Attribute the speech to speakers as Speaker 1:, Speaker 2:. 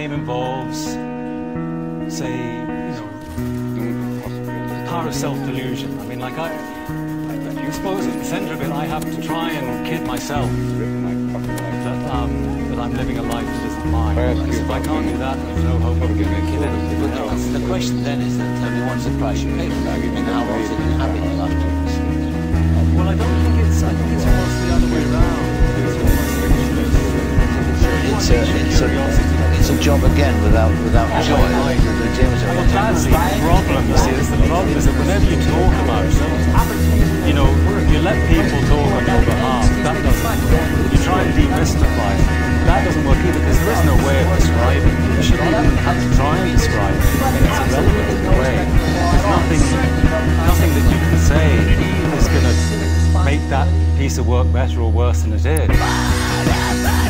Speaker 1: game involves, say, power of self-delusion. I mean, like I suppose at the centre of it, I have to try and kid myself that I'm living a life that isn't mine. Because if I can't do that, there's no hope of giving a kid anything.
Speaker 2: The question then is that, what's the price you pay for that? And how long is it inhabiting after?
Speaker 1: Well, I think it's almost the other way around.
Speaker 2: It's a job again without joy.
Speaker 1: Well, that's the problem, you see. It's the problem is that whenever you talk about it, you let people talk on your behalf. That doesn't work. You try and demystify it. That doesn't work either, because there is no way of describing it. You shouldn't even have to try and describe it. I mean, it's irrelevant in a way. There's nothing that you can say is going to make that piece of work better or worse than it is.